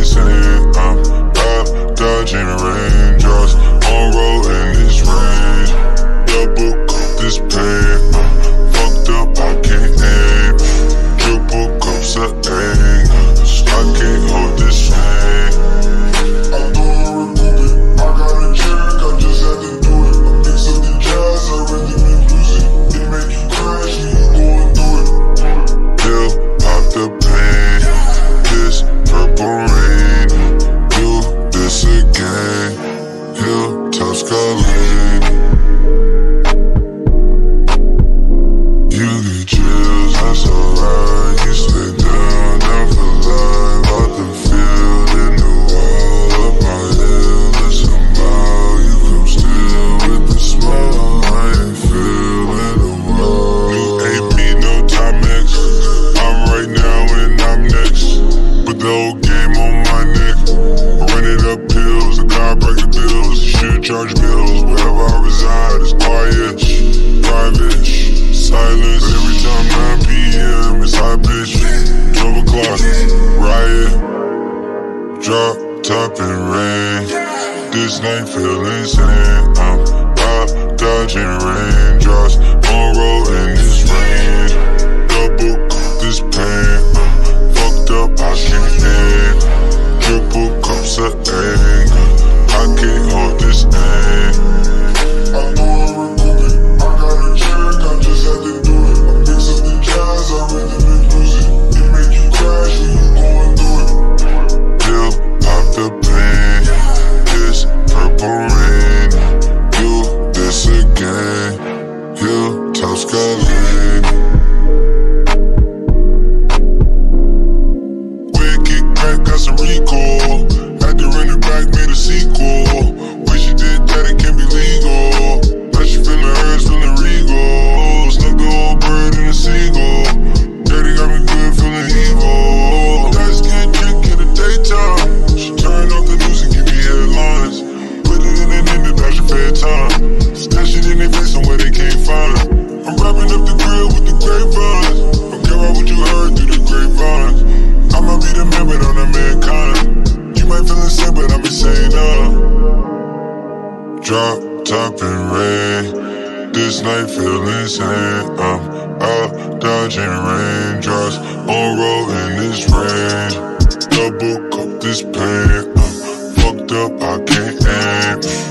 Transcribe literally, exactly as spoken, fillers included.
sand. I'm out dodging raindrops, on road in this rain. Double cup this pain, I'm fucked up, I can't aim. Triple cups of anger, I can't hold this pain. I thought I removed it, I got a check, I just had to do it. I mix up the jazz, I really been music. It make you crash when you going through it. Pill, pop the pain, this purple rain. Do this again, hilltop skyline. You get chills, that's alright. You stay down, down for life. Out the field, in the wall, up my hill, it's a mile. You come still with the smile. I ain't feeling the world. New A P, no Timex. I'm right now and I'm next. Put the whole game on my neck. Rented up pills, the car break the bills. Should charge bills, wherever I reside is quiet, private, silence. But every time nine P M it's hot bitch. twelve o'clock, riot, drop top and rain. This night feel insane. I'm out dodging raindrops, on road in this rain. Double cup this pain, I'm fucked up, I can't aim. Triple cups of anger, I can't hold this aim. I thought I removed it, I got a check, I just had to do it. I mix up the jazz, I really been music. It make you crash when you going through it. Pill, pop the pain, this purple rain. Do this again, hilltop skyline. Quick kick back, got some recall. Had to run it back, made a sequel. Wish you did that, it can't be legal. Now she feeling hers, feeling regal. Snuck the whole bird in a seagull. Dirty got me good, feeling evil. That's get drink in the daytime. She turn off the news and give me headlines. Put it in and end it, that's your fair time. Stash it in their face somewhere they can't find. I'm wrapping up the grill with the grapevines. Don't care about what you heard through the grapevines. I'ma be the man, but I'm not mankind. You might feel insane, but I'm insane now. Drop top and rain. This night feel insane. I'm out dodging raindrops, on road in this rain. Double cup this pain, I'm fucked up, I can't aim.